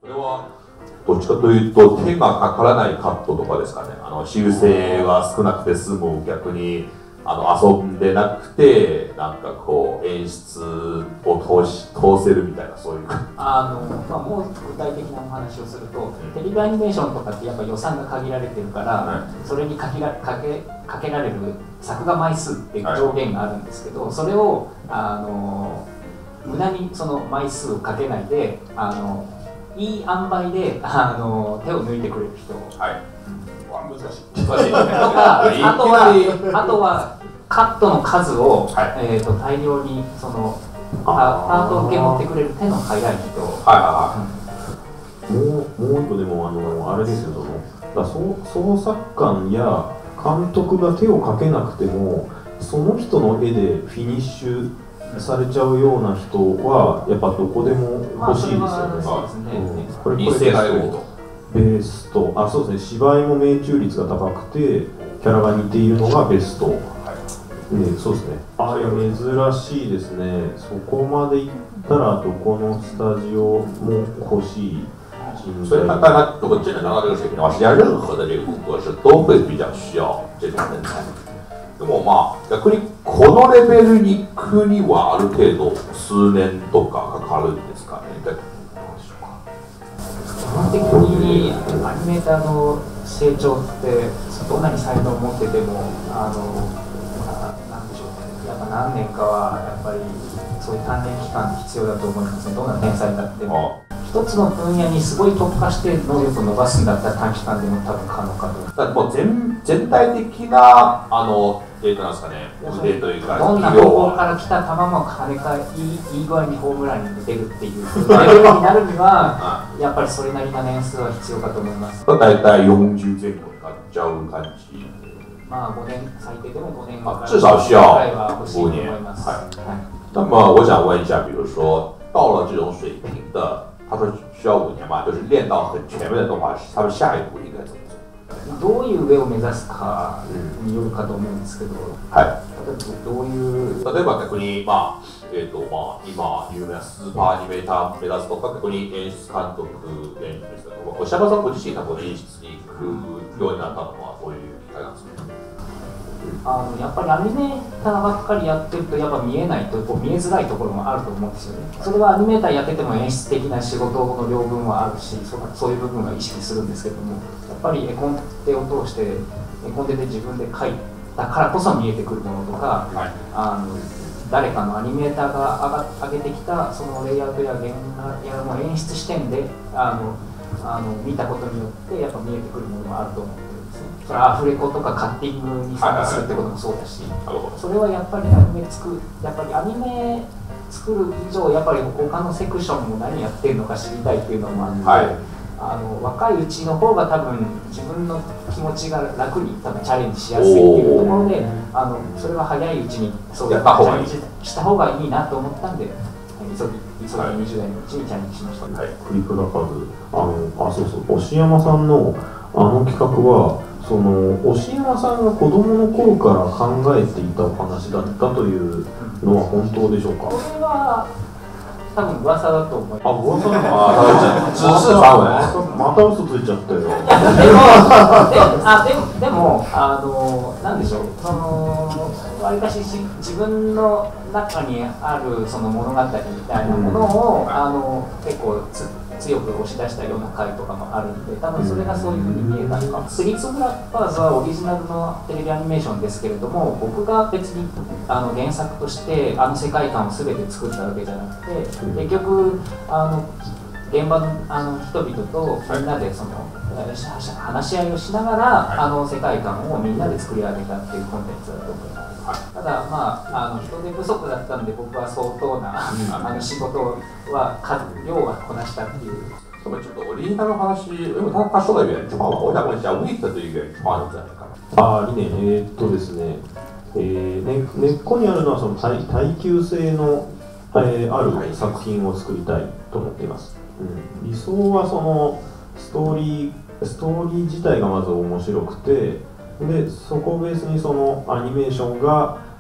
これはどっちかというと手がかからないカットとかですかね。修正は少なくて済む、逆に遊んでなくてなんかこう演出を通せるみたいな、そういう。 もう具体的なお話をすると、テレビアニメーションとかってやっぱ予算が限られてるから、それにかけられる作画枚数っていう上限があるんですけど、それを無駄にその枚数をかけないでいい塩梅で手を抜いてくれる人、 難しいとかあとはカットの数を、大量にそのパートを受け持ってくれる手の速い人。 もう一個でもあれですよ、総作官や監督が手をかけなくてもその人の絵でフィニッシュされちゃうような人はやっぱどこでも欲しいですよね。これベスト、そうですね、芝居も命中率が高くてキャラが似ているのがベスト、そうですね。いや珍しいですね。そこまでいったらどこのスタジオも欲しい。 所以大家如果真的拿到这个水平的话，实际上任何的这个工作室都会比较需要这种人才。でも逆にこのレベルに行くにはある程度数年とかかかるんですかね。どうでしょうか。 基本的にアニメーターの成長ってどんなに才能を持っててもなんでしょうね、やっぱ何年かはやっぱりそういう鍛錬期間必要だと思いますね。どんな天才だっても一つの分野にすごい特化して能力を伸ばすんだったら短期間でも多分可能かと思います。 だからもう全体的ななんですかね、腕というか、 どんな方向から来た球も跳ね返いい具合にホームランに出るっていうレベルになるにはやっぱりそれなりな年数は必要かと思います。 大体40前後になっちゃう感じ。 5年、最低でも5年か至少需要 5年。 那么我想问一下，比如说到了这种水平的，他说需要5年嘛，就是練到很全面的動画師，他们下一步应该怎么做？ どういう上を目指すかによるかと思うんですけど、どういう例えば逆に今有名なスーパーアニメーターを目指すとか、逆に演出監督ですとか、石山さんご自身が演出に行くようになったのはどういう機会なんですか？ やっぱりアニメーターばっかりやってるとやっぱ見えないと見えづらいところもあると思うんですよね。それはアニメーターやってても演出的な仕事の両分はあるし、そういう部分は意識するんですけども、やっぱり絵コンテを通して絵コンテで自分で描いたからこそ見えてくるものとか、誰かのアニメーターが上げてきたそのレイアウトや現場やの演出視点で見たことによってやっぱ見えてくるものもあると思ってるんですね。それはアフレコとかカッティングに参加するってこともそうだし、それはやっぱりアニメ作る以上やっぱり他のセクションも何やってるのか知りたいっていうのもあって、若いうちの方が多分自分の気持ちが楽に多分チャレンジしやすいっていうところでそれは早いうちにそういうチャレンジした方がいいなと思ったんで、急ぎ20代のうちにチャレンジしました。 クリプラカズ、そうそう、押山さんの企画は押山さんが子供の頃から考えていたお話だったというのは本当でしょうか？ これは多分噂だと思います。 噂なの？知識範圍。 また嘘ついちゃったよ。 でもなんでしょう、わりかし自分の中にあるその物語みたいなものを結構強く押し出したような回とかもあるんで、多分それがそういうふうに見えたのか。スリッツブラッカーズはオリジナルのテレビアニメーションですけれども、僕が別に原作として世界観を全て作ったわけじゃなくて、結局現場の人々とみんなで話し合いをしながら世界観をみんなで作り上げたっていうコンテンツだと思います。ただ人手不足だったんで僕は相当な仕事は量はこなしたっていう。 这么ちょっとオリジナルの話、因为他说的原创嘛，我想问一下 WIT という原創是怎样かな？ 理念ですね、根っこにあるのはその耐久性の、ある作品を作りたいと思っています。理想はそのストーリー自体がまず面白くて、でそこをベースにそのアニメーションが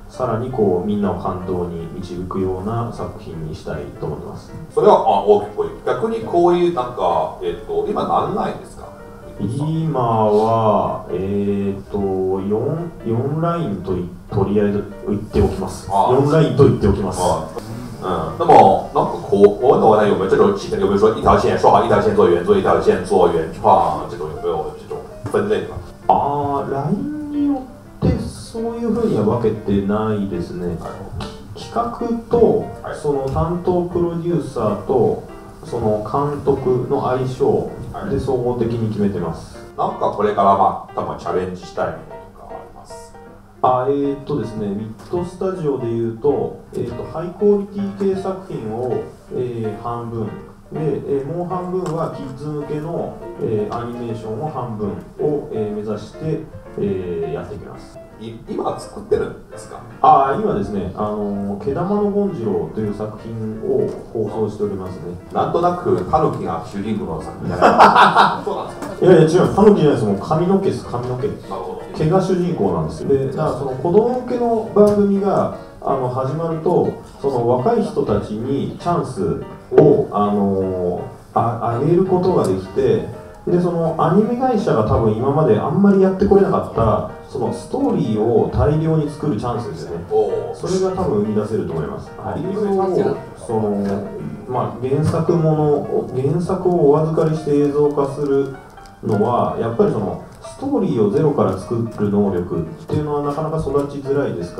さらにこうみんなを感動に導くような作品にしたいと思ってます。 それは大きくこういう逆にこういうなんか、今何ラインですか？ 今は、4ラインととりあえず言っておきます。4ラインと言っておきます。 那么那个我问的话呢，有没有这种有没有说一条线说好一条线做原作，一条线做原创这种有没有这种分类吗？ ラインによってそういうふうには分けてないですね。企画とその担当プロデューサーとその監督の相性で総合的に決めてます。 なんかこれから多分チャレンジしたいものとかあります？ ですね、ウィットスタジオでいうと、ハイクオリティ系作品を、半分で、もう半分はキッズ向けの、アニメーションを半分を、目指して、やっていきます。 今作ってるんですか？ 今ですね、毛玉の権次郎という作品を放送しておりますね。 なんとなくタヌキが主人公の作品じゃないそうなんですか？ いやいや違う、タヌキじゃないです。もう髪の毛です。髪の毛。毛が主人公なんですよ。で、だからその子供向けの番組が始まると、その若い人たちにチャンスをあげることができて、でそのアニメ会社が多分今まであんまりやってこれなかったそのストーリーを大量に作るチャンスですよね。それが多分生み出せると思います。映像をその原作をお預かりして映像化するのはやっぱりそのストーリーをゼロから作る能力っていうのはなかなか育ちづらいですから、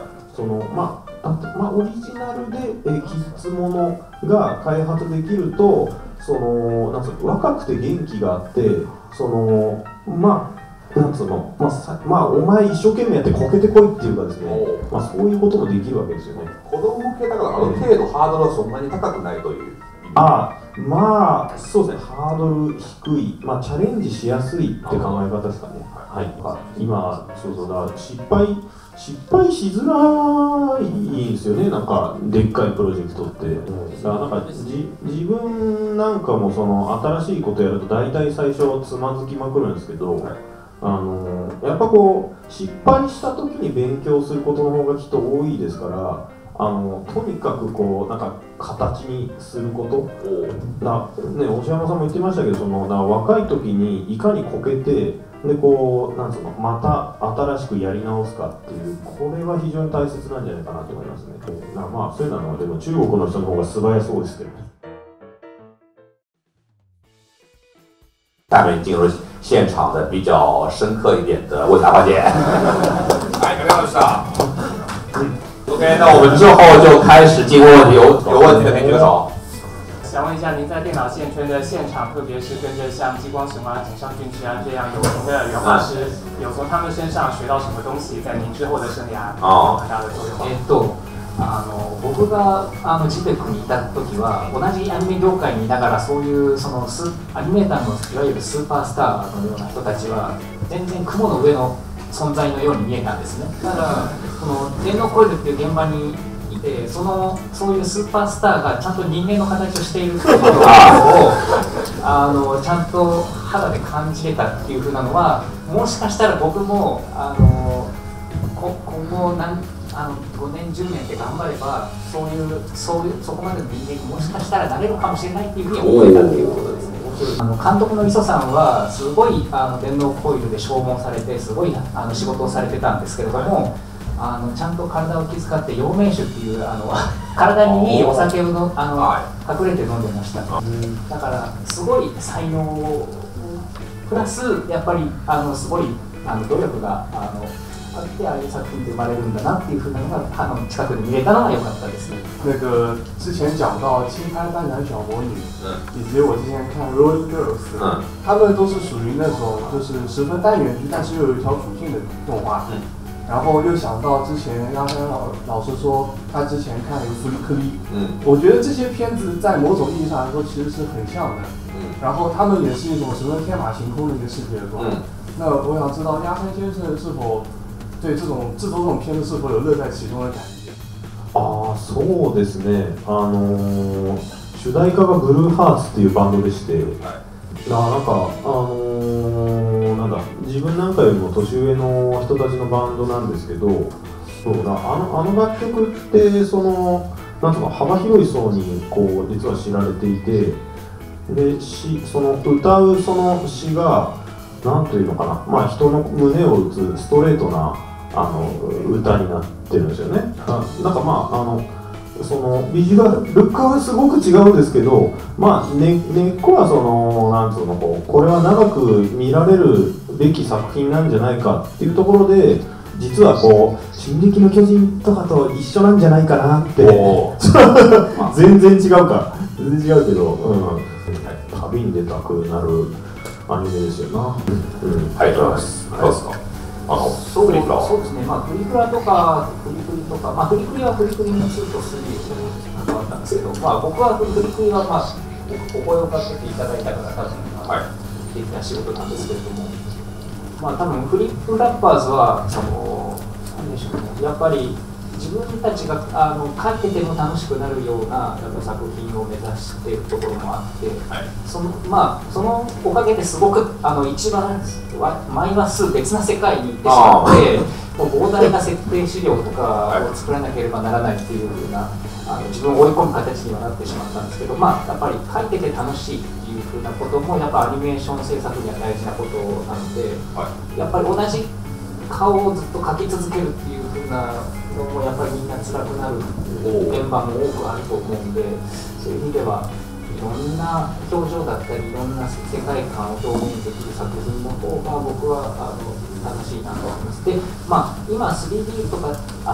そのオリジナルでキッズものが開発できると、そのなんつうの若くて元気があって、そのなんつうのお前一生懸命やってこけてこいっていうかですね、そういうこともできるわけですよね。 子供向けだからある程度ハードルはそんなに高くないという。 そうですね、ハードル低い、チャレンジしやすいって考え方ですかね。今、失敗しづらいんですよね、なんかでっかいプロジェクトって。だからなんか自分なんかもその新しいことやると大体最初つまずきまくるんですけど、やっぱこう失敗した時に勉強することの方がきっと多いですから、とにかくこうなんか形にすること大島さんも言ってましたけど、その若い時にいかにこけてでこうなんつうのまた新しくやり直すかっていう、これは非常に大切なんじゃないかなと思いますね。そういうのはでも中国の人の方が素早そうですけど。 下面进入现场的比较深刻一点的问答环节。梁老师啊。OK， 那我们之后就开始进入问题，有问题的可以举个手。 想问一下，您在电脑线圈的现场，特别是跟着像激光神话、井上俊之这样有名的原画师，有从他们身上学到什么东西，在您之后的生涯有很大的作用？ 僕がGPEC にいた時は同じアニメ業界にいながら、そういうそのアニメーターのいわゆるスーパースターのような人たちは全然雲の上の存在のように見えたんですね。ただこの電脳コイルっていう現場にいて、そういうスーパースターがちゃんと人間の形をしているっていうことをちゃんと肌で感じれたっていう風なのは、もしかしたら僕も今後5年10年って頑張ればそこまでの人間にもしかしたらなれるかもしれないっていうふうに思えたっていうことですね。監督の磯さんはすごい電脳コイルで消耗されてすごい仕事をされてたんですけれども、ちゃんと体を気遣って陽明酒っていう体にいいお酒を隠れて飲んでました。だからすごい才能プラスやっぱりすごい努力があってああいう作品って生まれるんだなっていうふうなのが近くで見れたのが良かったですね。 那个之前讲到轻拍班男小魔女，以及我之前看 Roller Girls，他们都是属于那种就是十分单元剧，但是又有一条主线的动画。然后又想到之前鸭山老师说他之前看了一个弗利克利，我觉得这些片子在某种意义上来说其实是很像的。然后他们也是一种十分天马行空的一个世界观。那我想知道鸭山先生是否对制作这种片子是否有乐在其中的感觉？ そうですね。主題歌がブルーハーツっていうバンドでして、なんか自分なんかよりも年上の人たちのバンドなんですけど、 そうだ、あの楽曲ってそのなんとか幅広い層にこう実は知られていて、でその歌うその詩がなんというのかな、まあ人の胸を打つストレートな歌になってるんですよね。なんかまあそのビジュアルルックはすごく違うんですけど、まあ根っこはそのなんつうのこれは長く見られるべき作品なんじゃないかっていうところで、実はこう「進撃の巨人」とかと一緒なんじゃないかなって全然違うか全然違うけど、旅に出たくなるアニメですよな。 はい、どうですか。 そうですね、まあ、フリクラとかフリクリとか、まあ、フリクリはフリクリに2と3に関わったんですけど、まあ、僕はフリクリは、まあ、お声をかけていただいたから多分、できた仕事なんですけれども、まあ、多分フリップラッパーズはなんでしょうね、やっぱり自分たちが書いてても楽しくなるような作品を目指しているところもあって、そのおかげですごく一番毎話数別な世界に行ってしまって、もう膨大な設定資料とかを作らなければならないっていう風な自分を追い込む形にはなってしまったんですけど、まあ、やっぱり書いてて楽しいっていう風なこともやっぱアニメーション制作には大事なことなので、やっぱり同じ顔をずっと描き続けるっていう風なのもやっぱりみんな辛くなる現場も多くあると思うんで、そういう意味ではいろんな表情だったりいろんな世界観を表現できる作品の方が僕は楽しいなと思います。で、まあ、今 3D とか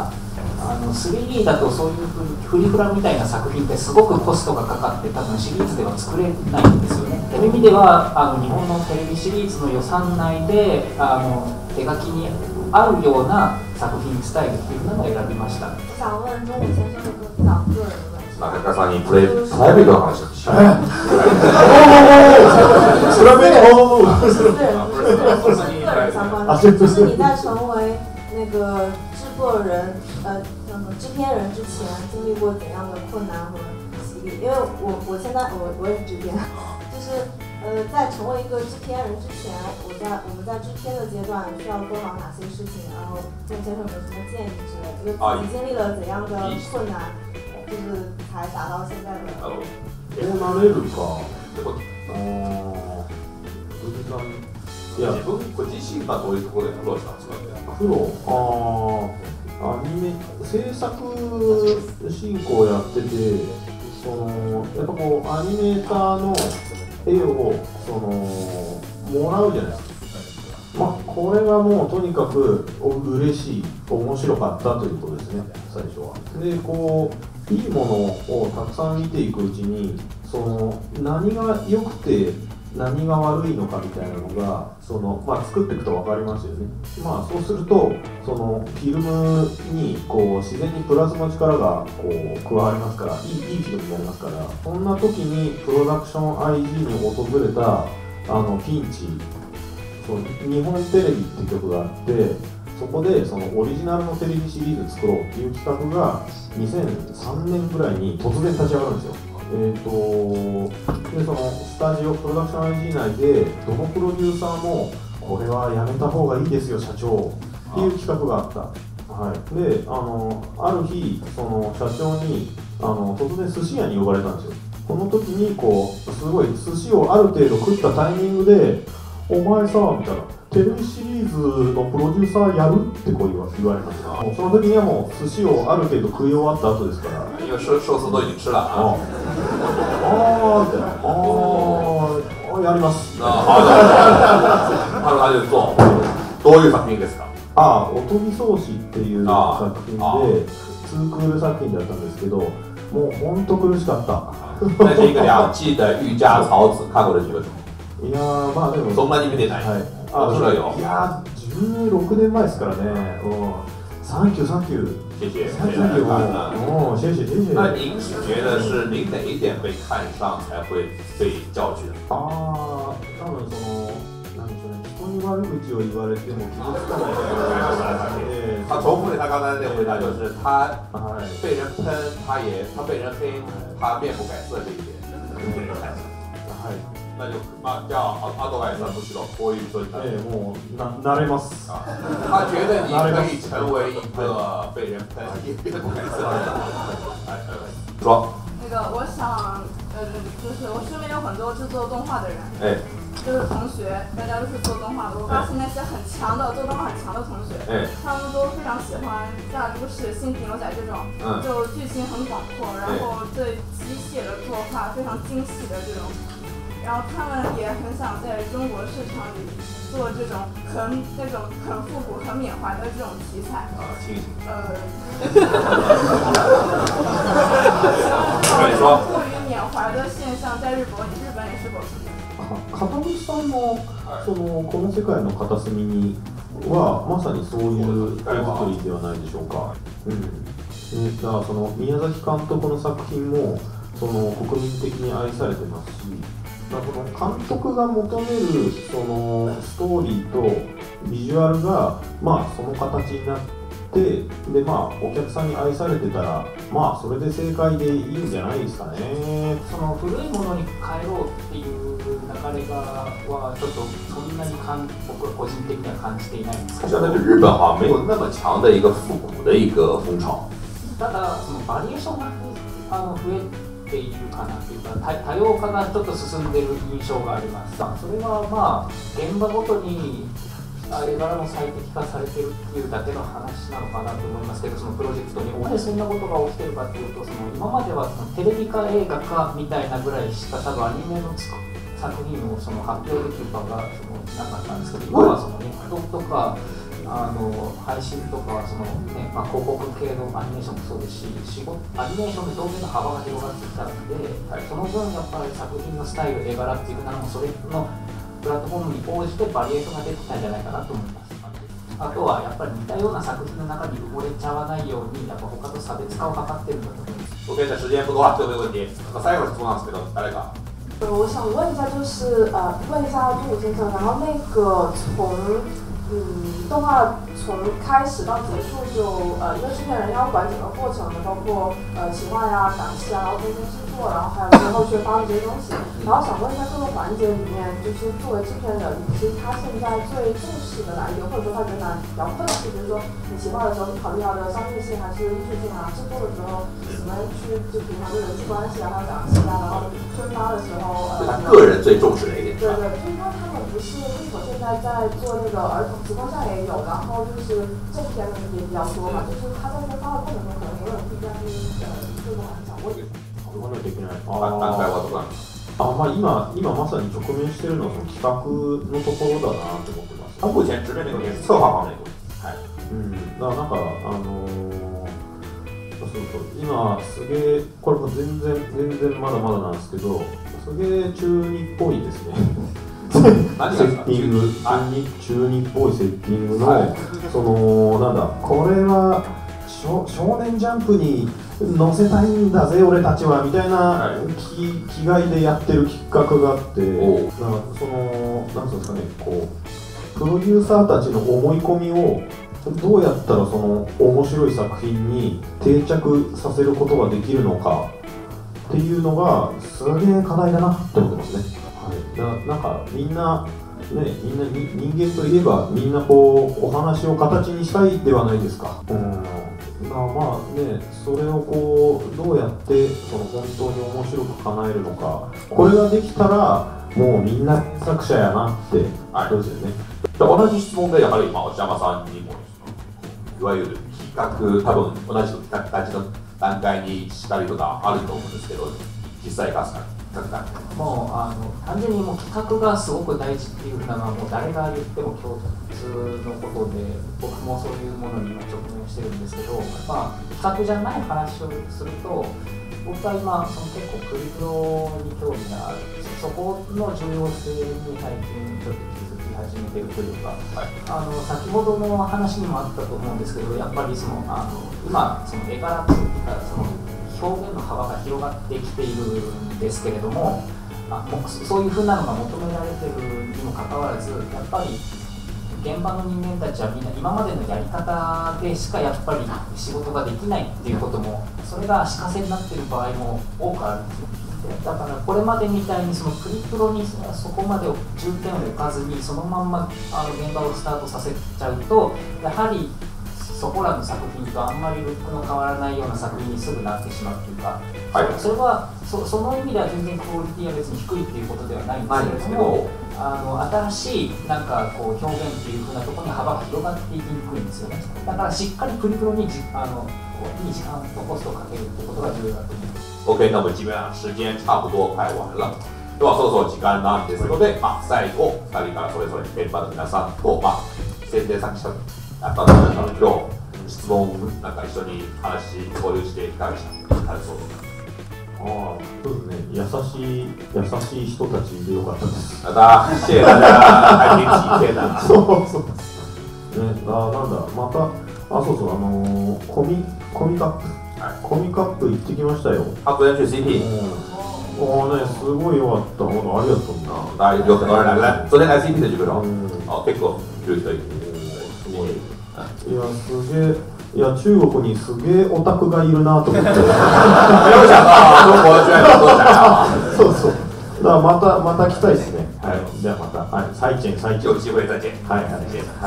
3D だとそういうフリフラみたいな作品ってすごくコストがかかって多分シリーズでは作れないんですよね。という意味では日本のテレビシリーズの予算内で手書きに合うような作品スタイルっていうのを選びました。 我想问中武先生的个人的中川さんにプライベートの話をしよう。 私人相关的，就是你在成为那个制作人制片人之前，经历过怎样的困难和洗礼？因为我现在我也是制片，就是在成为一个制片人之前，我们在制片的阶段需要做好哪些事情，然后郑先生有什么建议之类的？就自己经历了怎样的困难，就是才达到现在的。 なれるか。 いや、自分自身がどういうところで苦労したんですか。 苦労、アニメ制作進行をやってて、やっぱこうアニメーターの絵をもらうじゃないですか。まあこれがもうとにかく嬉しい、面白かったということですね、最初は。でこういいものをたくさん見ていくうちに何が良くて何が悪いのかみたいなのが作っていくと分かりますよね。そうするとフィルムに自然にプラスの力が加わりますから、いいフィルムになりますから、そんな時にプロダクション IG に訪れたピンチ、日本テレビって曲があって、そこでオリジナルのテレビシリーズ作ろうっていう企画が2003年ぐらいに突然立ち上がるんですよ。でスタジオプロダクション IG 内でどのプロデューサーもこれはやめた方がいいですよ社長っていう企画があった。である日社長に突然寿司屋に呼ばれたんですよ。この時にすごい寿司をある程度食ったタイミングで「お前さ」みたいな「テレビシリーズのプロデューサーやる？」って言われました。その時にはもう寿司をある程度食い終わった後ですから。 因为寿司都已经吃了啊。 やります。 他就做。どういう作品ですか？ おとぎ草子っていう作品で、2クール作品だったんですけど、もう本当苦しかった。 那是一个2季的御驾草子，看过的几个？ いやでもそんなに見てない。面白いよ。 いや16年前ですからね。サンキューサンキュー。 谢谢。 サンキュー。谢谢谢谢。 那您觉得是您哪一点被看上才会被叫去的？ 多分なんでしょうね。人に悪口を言われても傷つかない。 他重复了他刚才那回答，就是他被人喷，他被人黑，他面不改色这一点。 大丈夫。まあじゃあアドバイスはむしろこういう人になる。 もう慣れます。 他觉得你可以成为一个被人喷也变不改色的人。说。 那个我想，就是我身边有很多制作动画的人。就是同学，大家都是做动画的。我发现那些很强的做动画很强的同学，他们都非常喜欢像都市新平牛仔这种，就剧情很广阔，然后对机械的作画非常精细的这种，然后他们也很想在中国市场里做这种很复古、很缅怀的这种题材。过于缅怀的现象在日本也是否存在？ 片口さんのこの世界の片隅にはまさにそういう手作りではないでしょうか。だからその宮崎監督の作品も国民的に愛されてますし、だからその監督が求めるそのストーリーとビジュアルがその形になって。でお客さんに愛されてたらそれで正解でいいんじゃないですかね。 その古いものに変えろうっていう流れはちょっとそんなに僕は個人的には感じていないんですけど。 现在日本好像没有那么强的一个复古的一个风潮。 ただそのバリエーションが増えているかなというか多様化がちょっと進んでいる印象があります。それは現場ごとに絵柄も最適化されてるっていうだけの話なのかなと思いますけど、そのプロジェクトになぜそんなことが起きてるかっていうと、今まではテレビか映画かみたいなぐらいしか多分アニメの作品を発表できる場がなかったんですけど、今はネットとか配信とか広告系のアニメーションもそうですし、アニメーションで表現の幅が広がってきたので、その分やっぱり作品のスタイル絵柄っていうのもそれのプラットフォームに応じてバリエーションが出てきたんじゃないかなと思います。あとはやっぱり似たような作品の中に埋もれちゃわないようにやっぱ他と差別化を図ってるんだと思います。 OK， 时间不多了，最后一个问题。最後の質問なんですけど、誰か。 我想问一下，就是问一下杜武先生，然后那个动画从开始到结束就因为制片人要管整个过程的，包括企划呀、档期啊，然后中间制作，然后还有最后宣发的这些东西。然后想问一下各个环节里面，就是作为制片人，其实他现在最重视的哪一点，或者说他觉得哪比较困难，就比如说你企划的时候，你考虑到的商业性还是艺术性啊；制作的时候，怎么去就平常的人际关系啊，还有档期啊，然后宣发的时候， 他个人最重视的一点。 对，就是他们不是为什么现在在做那个儿童，情况下也有，然后就是正片的也比较多嘛，就是他在宣发的过程中可能也有不一样的这种想问。 考えないといけない。 段階はどこなんですか？ 今まさに直面しているのはその企画のところだなと思ってます。 他目前直面那个是策划方面的。 だからなんか今すげえこれも全然まだまだなんですけど、すげえ中二っぽいですね。セッティング中二っぽいセッティングの、これは少年ジャンプに載せたいんだぜ俺たちはみたいな気概でやってる企画があって、なんていうんですかね、プロデューサーたちの思い込みをどうやったらその面白い作品に定着させることができるのかっていうのがすげえ課題だなって思ってますね。なんかみんな人間といえばみんなお話を形にしたいではないですか。それをどうやって本当に面白く叶えるのか、これができたらもうみんな原作者やなってそうですよね。 同じ質問でやはり内山さんにもいわゆる企画、多分同じ企画たちの段階にしたりとかあると思うんですけど、実際がもう単純にもう企画がすごく大事っていうふうなのはもう誰が言っても共通のことで、僕もそういうものに今直面してるんですけど、企画じゃない話をすると、僕は今結構クリプロに興味があるんですよ。そこの重要性に最近ちょっと気づき始めてるというか、先ほどの話にもあったと思うんですけど、やっぱり今絵柄というか表現の幅が広がってきているんですけれども、そういうふうなのが求められているにもかかわらず、やっぱり現場の人間たちはみんな今までのやり方でしかやっぱり仕事ができないっていうことも、それが足かせになっている場合も多くあるんですよ。 だからこれまでみたいにそのプリプロにそこまで重点を置かずにそのまんま現場をスタートさせちゃうとやはりそこらの作品とあんまりルックの変わらないような作品にすぐなってしまうというか、はい、それはその意味では全然クオリティは別に低いっていうことではないんですけれども、新しいなんかこう表現っていう風なところに幅が広がっていきにくいんですよね。だからしっかりプリプロにいい時間とコストをかけるってことが重要だと思います。 OK， 那么基本上時間差不多快完了。ではそろそろ時間なんですので、最後2人からそれぞれメンバーの皆さんと、宣伝作者やった皆さんの今日質問なんか一緒に話交流していかがでしたか？ そうですね。優しい人たちでよかったです。 謝謝大家，还挺体贴的。 そうね、なんだまたそうコミカップ。コミカップ行ってきましたよ。 昨天去 CP。 すごい良かった。ありがとうな。有很多人来了。昨天来 CP 的这个人，結構来る人いる。 すごい。いやすげえ。いや中国にすげえオタクがいるなと思って。没有想到中国居然有多宅啊！ そう。だからまた来たいですね。はい。じゃあまた再见。 有機会再見。 はい。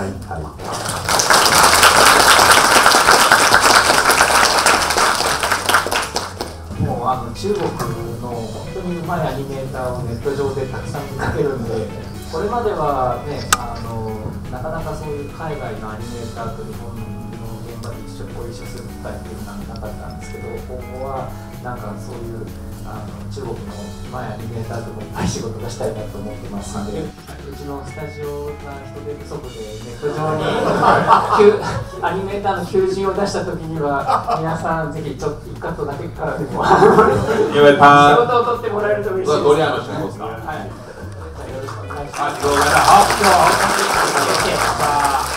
もう中国の本当にうまいアニメーターをネット上でたくさん見かけるんで、これまではねなかなかそういう海外のアニメーターと日本の現場でご一緒する機会っていうのはなかったんですけど、今後はなんかそういう中国のうまいアニメーターともいっぱい仕事がしたいなと思ってますので、うちのスタジオが人手不足でネット上にアニメーターの求人を出した時には皆さんぜひちょっと一カットだけからでも仕事を取ってもらえると嬉しいです。 ドリアの仕事ですか？ はい。よろしくお願いします。 ありがとうございます。好，今日谢谢大家。